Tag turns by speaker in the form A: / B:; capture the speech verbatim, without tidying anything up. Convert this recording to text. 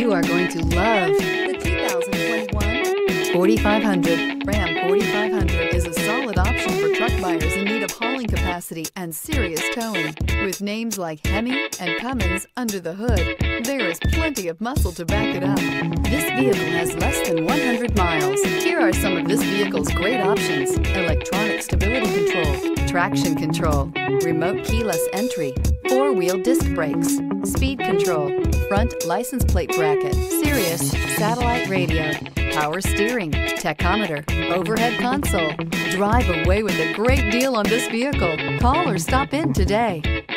A: You are going to love the two thousand twenty-one forty-five hundred. Ram forty-five hundred is a solid option for truck buyers in need of hauling capacity and serious towing. With names like Hemi and Cummins under the hood, there is plenty of muscle to back it up. This vehicle has less than one hundred miles. Here are some of this vehicle's great options: electronic stability control, traction control, remote keyless entry, four-wheel disc brakes, speed control, front license plate bracket, Sirius satellite radio, power steering, tachometer, overhead console. Drive away with a great deal on this vehicle. Call or stop in today.